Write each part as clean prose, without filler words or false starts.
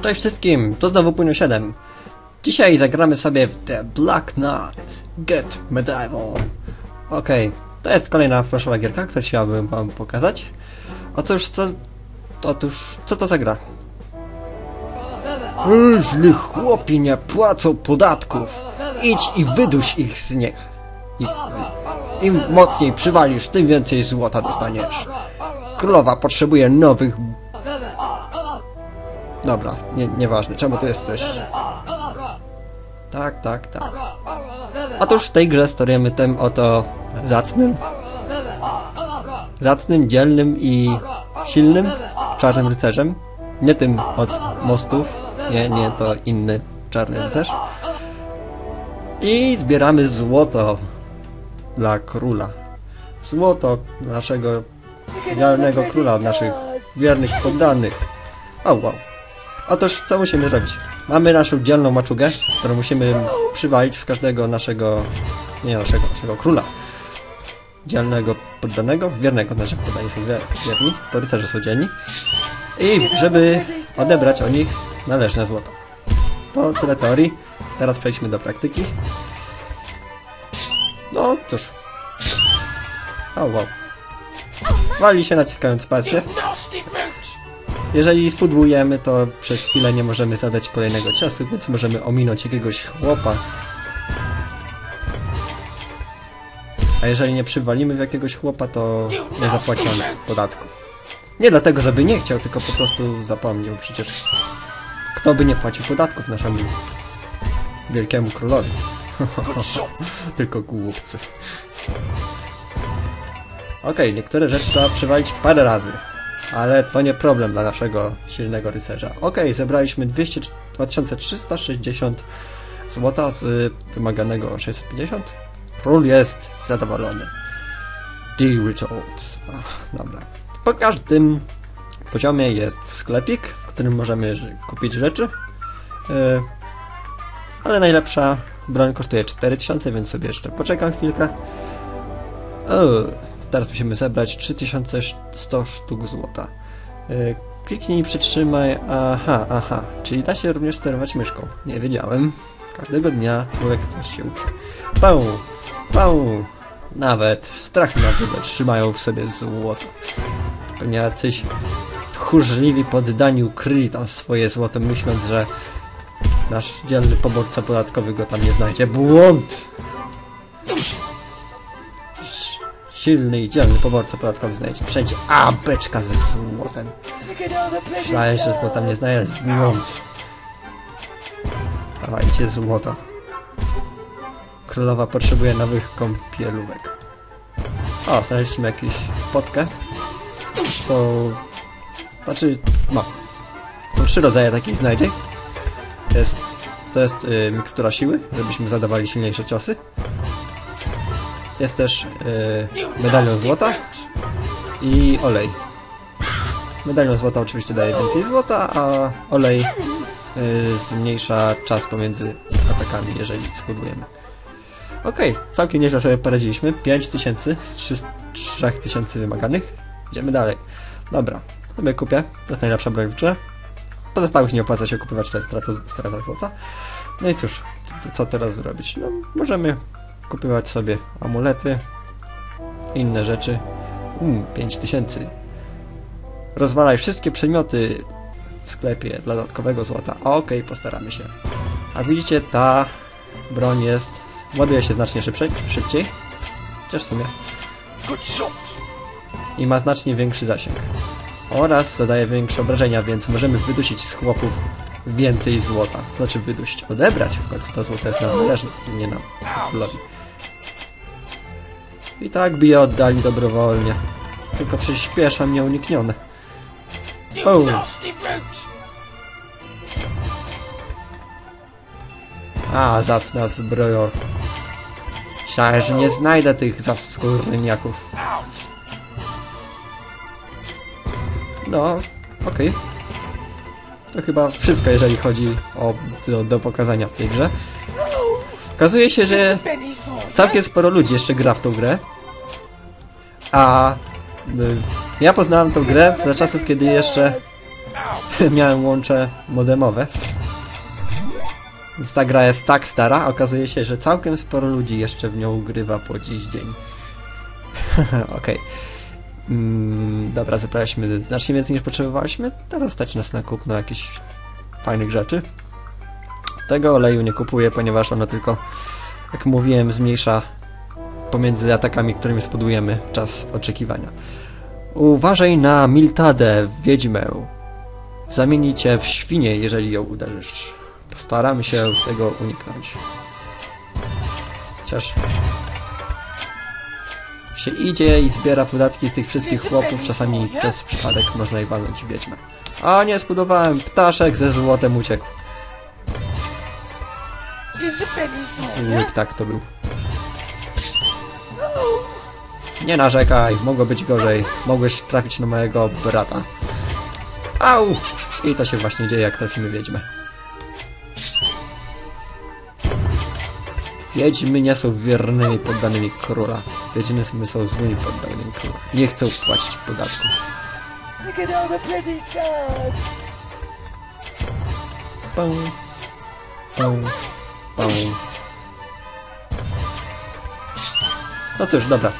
Cześć wszystkim, to znowu Płynio 7. Dzisiaj zagramy sobie w The Black Knight Get Medieval. Okej, to jest kolejna flashowa gierka, którą chciałbym wam pokazać. Otóż co to za gra? Źli chłopi nie płacą podatków. Idź i wyduś ich z nich. Im mocniej przywalisz, tym więcej złota dostaniesz. Królowa potrzebuje nowych... Dobra, nieważne, czemu tu jesteś? Tak. Otóż w tej grze sterujemy tym oto zacnym, dzielnym i silnym czarnym rycerzem. Nie tym od mostów, nie, to inny czarny rycerz. I zbieramy złoto dla króla. Złoto naszego idealnego króla, od naszych wiernych poddanych. Wow. Otóż co musimy zrobić? Mamy naszą dzielną maczugę, którą musimy przywalić w każdego naszego króla. Dzielnego poddanego, wiernego, naszych poddani są wierni, to rycerze są dzielni. I żeby odebrać od nich należne złoto. To tyle teorii. Teraz przejdźmy do praktyki. No cóż. Wow. Wali się naciskając spację. Jeżeli spudłujemy, to przez chwilę nie możemy zadać kolejnego ciosu, więc możemy ominąć jakiegoś chłopa. A jeżeli nie przywalimy w jakiegoś chłopa, to nie zapłaci on podatków. Nie dlatego, żeby nie chciał, tylko po prostu zapomniał. Przecież kto by nie płacił podatków naszemu wielkiemu królowi? Tylko głupcy. Okej, niektóre rzeczy trzeba przywalić parę razy. Ale to nie problem dla naszego silnego rycerza. Okej, zebraliśmy 2360 złota z wymaganego 650. Król jest zadowolony. The results. Dobra. Po każdym poziomie jest sklepik, w którym możemy kupić rzeczy. Ale najlepsza broń kosztuje 4000, więc sobie jeszcze poczekam chwilkę. Teraz musimy zebrać 3100 sztuk złota. Kliknij i przytrzymaj. Aha. Czyli da się również sterować myszką. Nie wiedziałem. Każdego dnia człowiek coś się uczy. Pał. Nawet strach na tyle trzymają w sobie złoto. Pewnie jacyś tchórzliwi poddani ukryli tam swoje złoto, myśląc, że nasz dzielny poborca podatkowy go tam nie znajdzie. Błąd! Silny i dzielny poborca podatkowy znajdzie wszędzie. Beczka ze złotem. Myślałem, że go tam nie znajdzie. Błąd. Dawajcie złoto. Królowa potrzebuje nowych kąpielówek. Znaleźliśmy jakąś potkę. Są 3 rodzaje takich znajdziek. To jest mikstura siły, żebyśmy zadawali silniejsze ciosy. Jest też medalion złota i olej. Medalion złota oczywiście daje więcej złota, a olej zmniejsza czas pomiędzy atakami, jeżeli spudujemy. Okej, całkiem nieźle sobie poradziliśmy. 5000 z 3000 wymaganych. Idziemy dalej. Dobra, sobie kupię. To jest najlepsza broń w grze. Pozostałych nie opłaca się kupować, to jest strata złota. No i cóż, co teraz zrobić? No, możemy kupować sobie amulety, inne rzeczy. 5000. Rozwalaj wszystkie przedmioty w sklepie dla dodatkowego złota. Okej, postaramy się. A widzicie, ta broń ładuje się znacznie szybciej. Chociaż w sumie. I ma znacznie większy zasięg. Oraz zadaje większe obrażenia, więc możemy wydusić z chłopów więcej złota. Znaczy wydusić, odebrać w końcu to złoto jest nam należne, nie nam, królowi. I tak by je oddali dobrowolnie. Tylko przyspiesza mnie uniknione. Zacna zbrojo. Myślałem, że nie znajdę tych zaskórniaków. No, okej. To chyba wszystko, jeżeli chodzi o do pokazania w tej grze. Okazuje się, że całkiem sporo ludzi jeszcze gra w tą grę. A ja poznałem tą grę za czasów, kiedy jeszcze miałem łącze modemowe. Więc ta gra jest tak stara, okazuje się, że całkiem sporo ludzi jeszcze w nią grywa po dziś dzień. Okej. Dobra, zebraliśmy znacznie więcej niż potrzebowaliśmy. Teraz stać nas na kupno jakichś fajnych rzeczy. Tego oleju nie kupuję, ponieważ ono tylko, jak mówiłem, zmniejsza pomiędzy atakami, którymi spodujemy, czas oczekiwania. Uważaj na Miltadę, wiedźmę. Zamieni cię w świnię, jeżeli ją uderzysz. Postaramy się tego uniknąć. Chociaż się idzie i zbiera podatki z tych wszystkich chłopów, czasami przez przypadek można i walnąć wiedźmę. A nie, zbudowałem, ptaszek ze złotem uciekł. Zły ptak to był. Nie narzekaj, mogło być gorzej. Mogłeś trafić na mojego brata. Au! I to się właśnie dzieje, jak trafimy wiedźmę. Wiedźmy nie są wiernymi poddanymi króla. Wiedźmy są złymi poddanymi króla. Nie chcą płacić podatków. Pum, pum, pum. No cóż, dobra.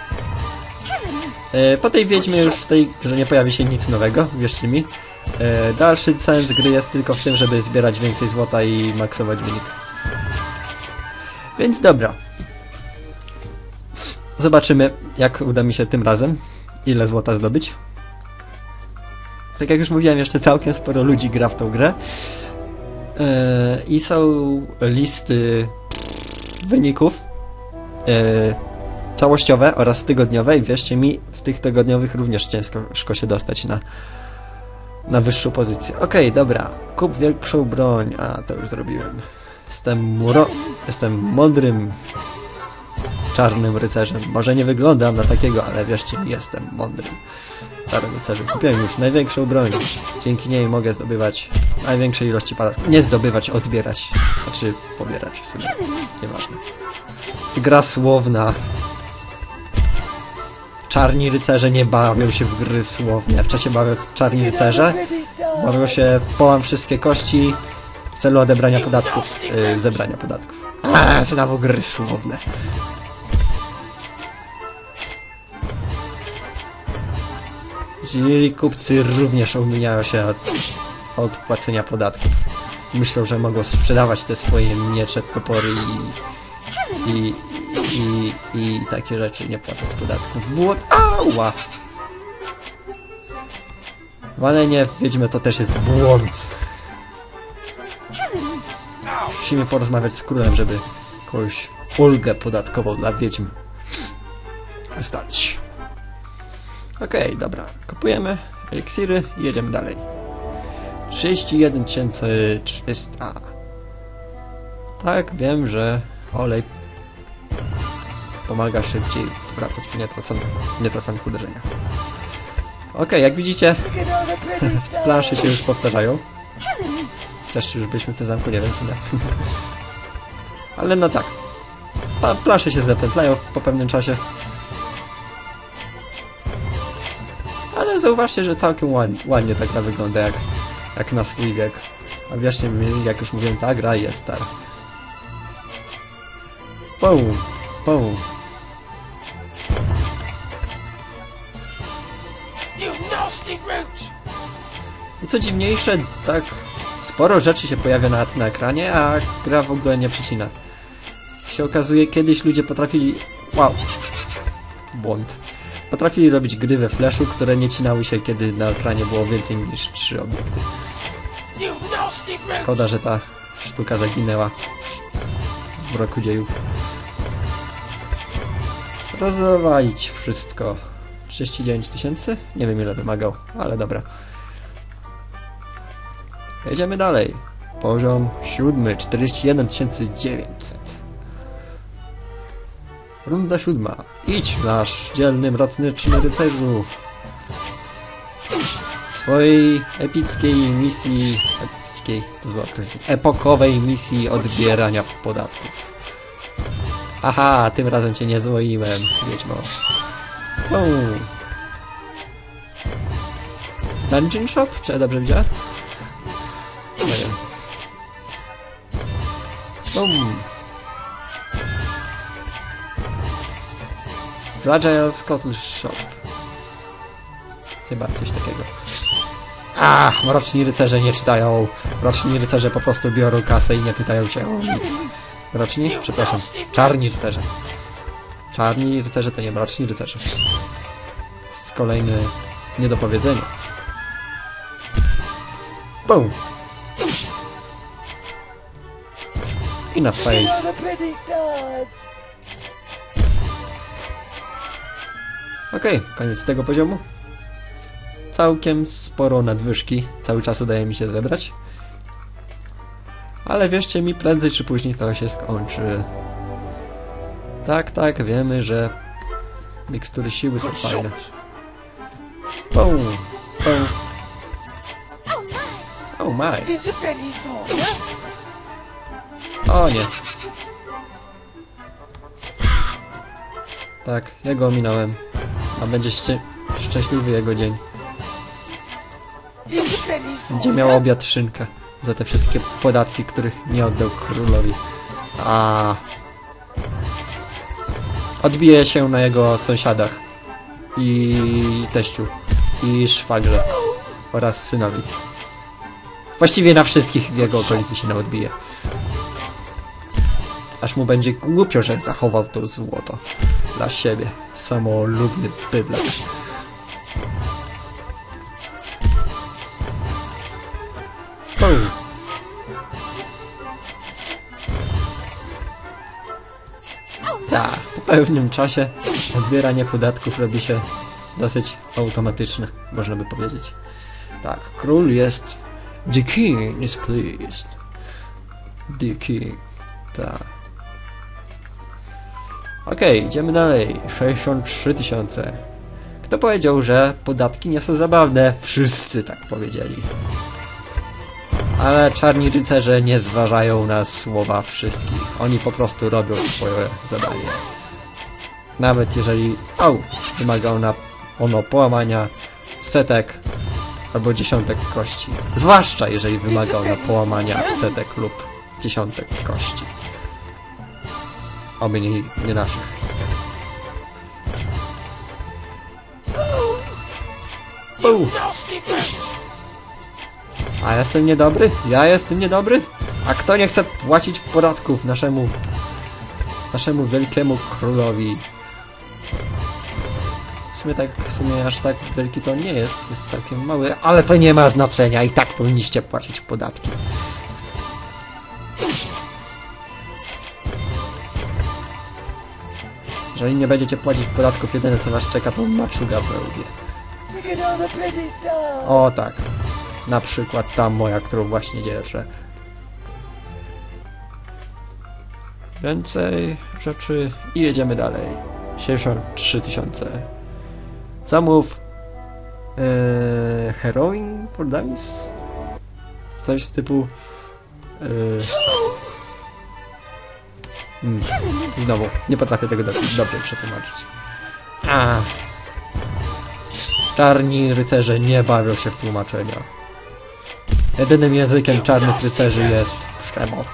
Po tej wiedźmie już w tej grze nie pojawi się nic nowego, wierzcie mi. Dalszy sens gry jest tylko w tym, żeby zbierać więcej złota i maksować wynik. Więc dobra. Zobaczymy, jak uda mi się tym razem, ile złota zdobyć. Tak jak już mówiłem, jeszcze całkiem sporo ludzi gra w tą grę. I są listy wyników całościowe oraz tygodniowe i wierzcie mi, w tych tygodniowych również ciężko się dostać na wyższą pozycję. Okej, dobra. Kup większą broń. A, to już zrobiłem. Jestem mądrym czarnym rycerzem. Może nie wyglądam na takiego, ale wierzcie mi, jestem mądrym czarnym rycerzem. Kupiłem już największą broń. Dzięki niej mogę zdobywać największe ilości podatków. Nie zdobywać, odbierać. Znaczy pobierać w sumie. Nieważne. Gra słowna. Czarni rycerze nie bawią się w gry słownie. W czasie bawią czarni rycerze. Bawią się w połam wszystkie kości w celu odebrania podatków, zebrania podatków. Znowu gry słowne. Źli kupcy również umijają się od płacenia podatków. Myślą, że mogą sprzedawać te swoje miecze, topory i takie rzeczy, nie płacąc podatków. Błąd. Ała! Walenie w wiedźmę to też jest błąd. Musimy porozmawiać z królem, żeby jakąś ulgę podatkową dla wiedźm ustalić. Okej, dobra. Kupujemy eliksiry i jedziemy dalej. 31 300. Tak, wiem, że olej pomaga szybciej wracać po nietrafianych uderzeniach. Okej, jak widzicie, plansze się już powtarzają. Chociaż już byliśmy w tym zamku, nie wiem czy nie. Ale no tak. Plansze się zapętlają po pewnym czasie. Ale zauważcie, że całkiem ładnie ta gra wygląda jak na swój wiek. A wierzcie mi, jak już mówiłem, ta gra jest stara. Pum, pum. I co dziwniejsze, tak sporo rzeczy się pojawia na ekranie, a gra w ogóle nie przecina. Się okazuje, kiedyś ludzie potrafili... Wow. Błąd. Potrafili robić gry we Flashu, które nie cinały się, kiedy na ekranie było więcej niż 3 obiekty. Szkoda, że ta sztuka zaginęła w roku dziejów. Rozwalić wszystko. 39 000? Nie wiem ile wymagał, ale dobra. Jedziemy dalej. Poziom 7, 41 900. Runda 7. Idź, nasz dzielny, mroczny rycerzu. W swojej epickiej misji... to złe określenie. Epokowej misji odbierania podatków. Aha, tym razem cię nie złoiłem, wiedźmo. Dungeon Shop? Czy ja dobrze widziałem? Nie wiem. Bum. Fragile Scottish Shop. Chyba coś takiego. Mroczni rycerze nie czytają. Mroczni rycerze po prostu biorą kasę i nie pytają się o nic. Mroczni? Przepraszam. Czarni rycerze. Czarni rycerze to nie mroczni rycerze. Z kolejny niedopowiedzenie. Boom! I na face. Okej, koniec tego poziomu. Całkiem sporo nadwyżki. Cały czas udaje mi się zebrać. Ale wierzcie mi, prędzej czy później to się skończy. Tak, wiemy, że mikstury siły są fajne. Boom! Boom! Oh my! O nie! Tak, ja go ominąłem. A będzie szczęśliwy jego dzień. Będzie miał obiad szynkę za te wszystkie podatki, których nie oddał królowi. Odbije się na jego sąsiadach i teściu i szwagrze oraz synowi. Właściwie na wszystkich w jego okolicy się odbije. Aż mu będzie głupio, że zachował to złoto dla siebie. Samolubny bydlak. Tak, po pewnym czasie odbieranie podatków robi się dosyć automatyczne, można by powiedzieć. Tak, król jest... The king is pleased. The king. Tak. Okej, idziemy dalej. 63 000. Kto powiedział, że podatki nie są zabawne? Wszyscy tak powiedzieli. Ale czarni rycerze nie zważają na słowa wszystkich. Oni po prostu robią swoje zadanie. Nawet jeżeli wymaga ono połamania setek albo dziesiątek kości. Zwłaszcza jeżeli wymaga ono połamania setek lub dziesiątek kości. Oby nie naszych. A ja jestem niedobry? Ja jestem niedobry? A kto nie chce płacić podatków naszemu wielkiemu królowi? W sumie aż tak wielki to nie jest. Jest całkiem mały, ale to nie ma znaczenia. I tak powinniście płacić podatki. Jeżeli nie będziecie płacić podatków, jedyne co was czeka to maczuga w łbie. O tak. Na przykład ta moja, którą właśnie dzierżę. Więcej rzeczy i jedziemy dalej. 63 000. Zamów Heroin for Dummies? Coś z typu znowu, nie potrafię tego dobrze przetłumaczyć. Czarni rycerze nie bawią się w tłumaczenia. Jedynym językiem czarnych rycerzy jest przemoc.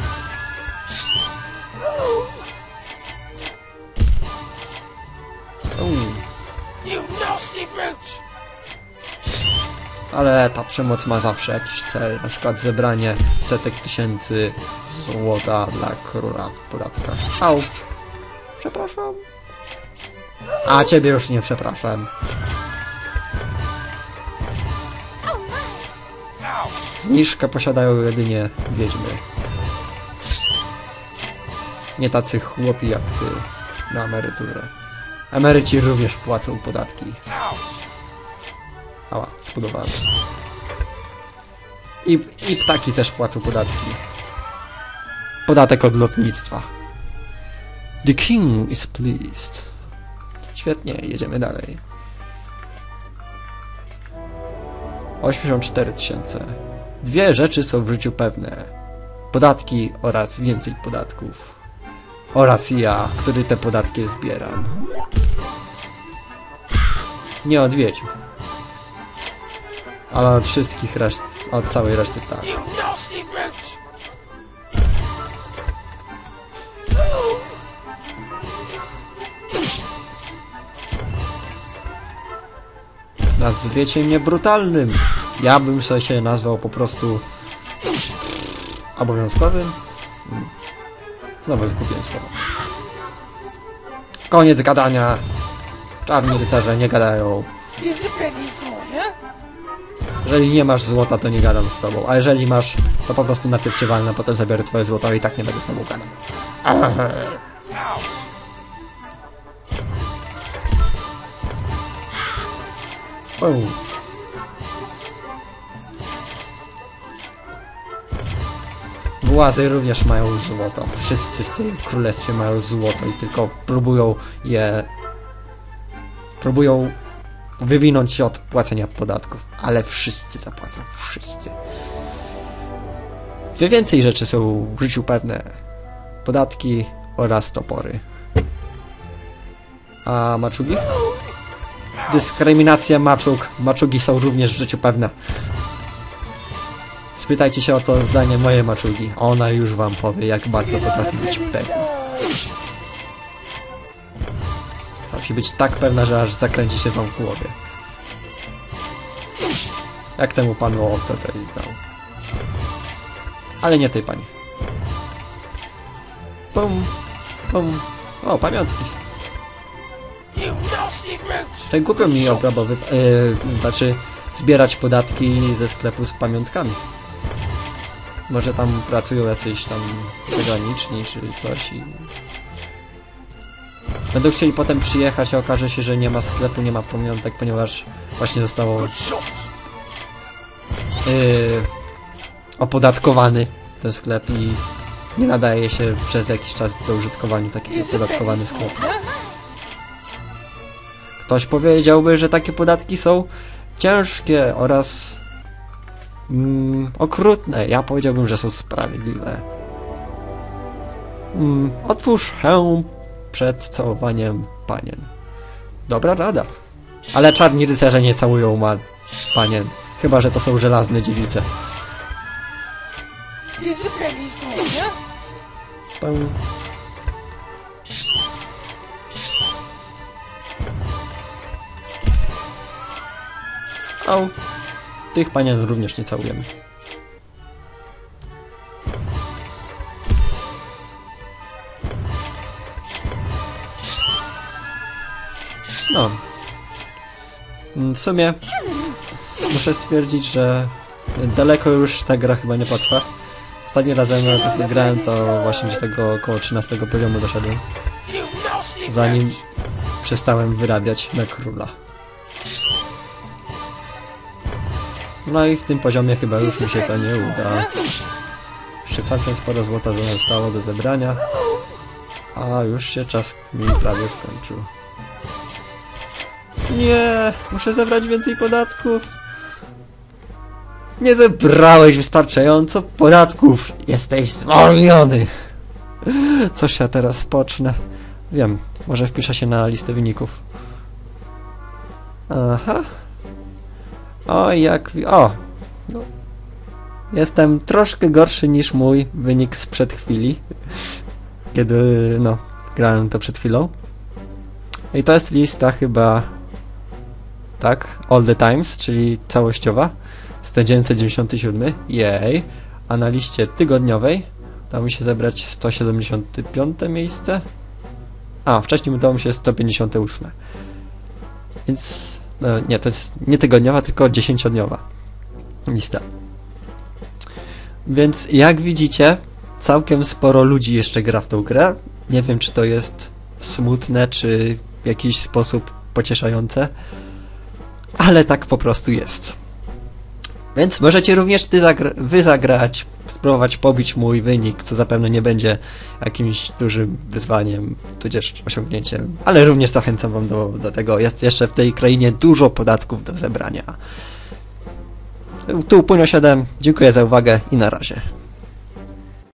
Ale ta przemoc ma zawsze jakiś cel, na przykład zebranie setek tysięcy złota dla króla w podatkach. Przepraszam. A ciebie już nie przepraszam. Zniżkę posiadają jedynie wiedźmy. Nie tacy chłopi jak ty na emeryturę. Emeryci również płacą podatki. Spodobałem. I ptaki też płacą podatki. Podatek od lotnictwa. The king is pleased. Świetnie, jedziemy dalej. 84 000. Dwie rzeczy są w życiu pewne. Podatki oraz więcej podatków. Oraz ja, który te podatki zbieram. Nie odwiedził. Ale od wszystkich reszt, od całej reszty tak. Nazwiecie mnie brutalnym. Ja bym sobie się nazwał po prostu obowiązkowym. Znowu wykupiłem słowo. Koniec gadania. Czarni rycerze nie gadają. Jeżeli nie masz złota, to nie gadam z tobą. A jeżeli masz, to po prostu najpierw cię walnę, potem zabiorę twoje złoto i tak nie będę z tobą gadał. Władze również mają złoto. Wszyscy w tym królestwie mają złoto i tylko próbują wywinąć się od płacenia podatków. Ale wszyscy zapłacą. Wszyscy. Dwie więcej rzeczy są w życiu pewne. Podatki oraz topory. A maczugi? Dyskryminacja maczug. Maczugi są również w życiu pewne. Spytajcie się o to zdanie mojej maczugi. Ona już wam powie, jak bardzo potrafi być pewna. Musi być tak pewna, że aż zakręci się wam w głowie. Jak temu panu o tutaj dał. Ale nie tej pani. Pum, pum. O, pamiątki. Tak głupio mi obrabowy, znaczy zbierać podatki ze sklepu z pamiątkami. Może tam pracują jacyś tam zagraniczni czy coś i... Będą chcieli potem przyjechać, a okaże się, że nie ma sklepu, nie ma pamiątek, ponieważ właśnie zostało opodatkowany ten sklep i nie nadaje się przez jakiś czas do użytkowania taki opodatkowany sklep. Ktoś powiedziałby, że takie podatki są ciężkie oraz okrutne. Ja powiedziałbym, że są sprawiedliwe. Otwórz hełm przed całowaniem panien. Dobra rada. Ale czarni rycerze nie całują panien. Chyba że to są żelazne dziewice. Au. Tych panien również nie całujemy. No. W sumie muszę stwierdzić, że daleko już ta gra chyba nie potrwa. Ostatni razem jak grałem, to właśnie do tego około 13 poziomu doszedłem. Zanim przestałem wyrabiać na króla. No i w tym poziomie chyba już mi się to nie uda. Jeszcze całkiem sporo złota zostało do zebrania. A już się czas mi prawie skończył. Nie, muszę zebrać więcej podatków. Nie zebrałeś wystarczająco podatków. Jesteś zwolniony. Coś ja teraz pocznę. Wiem, może wpiszę się na listę wyników. Aha. O, jak... O! No. Jestem troszkę gorszy niż mój wynik sprzed chwili. Kiedy, no, grałem to przed chwilą. I to jest lista chyba... Tak, all the times, czyli całościowa. 1997. Jej. A na liście tygodniowej udało mi się zebrać 175 miejsce. A, wcześniej udało mi się 158. Więc... No, nie, to jest nie tygodniowa, tylko 10-dniowa lista. Więc jak widzicie, całkiem sporo ludzi jeszcze gra w tą grę. Nie wiem, czy to jest smutne, czy w jakiś sposób pocieszające, ale tak po prostu jest. Więc możecie również wy zagrać, spróbować pobić mój wynik, co zapewne nie będzie jakimś dużym wyzwaniem, tudzież osiągnięciem, ale również zachęcam wam do tego. Jest jeszcze w tej krainie dużo podatków do zebrania. Tu Punio 7, dziękuję za uwagę i na razie.